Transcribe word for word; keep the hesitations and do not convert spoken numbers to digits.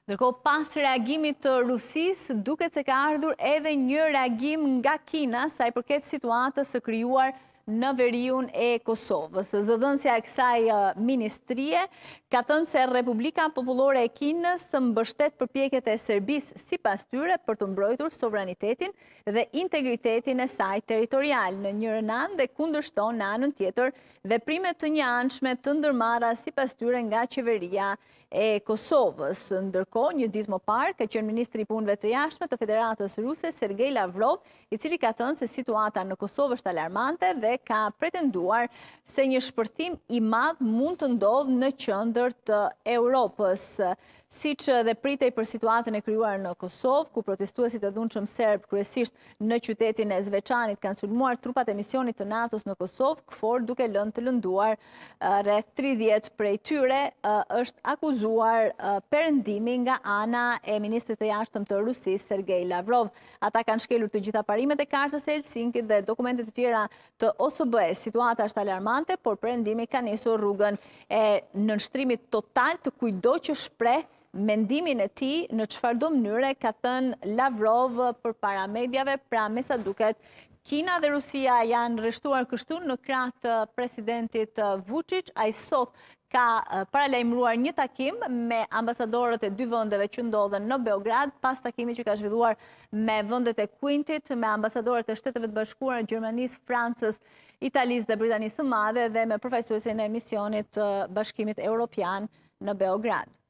Ndërkohë, pas reagimit të Rusisë, duket se ka ardhur edhe një reagim nga Kina sa i përket situatës së krijuar në veriun e Kosovës. Zëdhënësja e kësaj ministrie ka thënë se Republika Popullore e Kinës mbështet përpjekjet e Serbisë sipas tyre për të mbrojtur sovranitetin dhe integritetin e saj territorial në njërën anë dhe kundërshton në anën tjetër veprime të njëanshme të ndërmarra sipas tyre nga qeveria e Kosovës. Ndërkohë, një ditë më parë, ka qenë ministri i punëve të jashtme të Federatës Ruse, Sergej Lavrov, i cili ka thënë se situata në Kosovë është alarmante dhe ka pretenduar se një shpërthim i madh mund të ndodhë në qendër të Europës. Siç dhe pritej për situatën e krijuar në Kosovë, ku protestuesit e dhunshëm serb kryesisht në qytetin e Zveçanit kanë sulmuar trupat e misionit të NATO-s në Kosovë, KFOR duke lënë të lënduar rreth tridhjetë prej tyre, është akuzuar perëndimi nga ana e ministrit të jashtëm të Rusisë, Sergej Lavrov. Ata kanë shkelur të gjitha parimet e kartës së Helsinkit dhe dokumentet të tjera të O S B E-s. Situata është alarmante, por perëndimi ka nisur rrugën e nënshtrimit total të kujdo që shpreh mendimin e tij në çfarëdo mënyre, ka thënë Lavrov përpara mediave. Pra, me sa duket, Kina dhe Rusia janë rreshtuar kështu në krah të presidentit Vučić. Ai sot ka paralajmëruar një takim me ambasadorët e dy vendeve që ndodhen në Beograd, pas takimit që ka zhvilluar me vendet e Quintit, me ambasadorët e Shteteve të Bashkuara, Gjermanisë, Francës, Italisë dhe Britanisë së Madhe dhe me përfaqësuesin e misionit të Bashkimit Evropian në Beograd.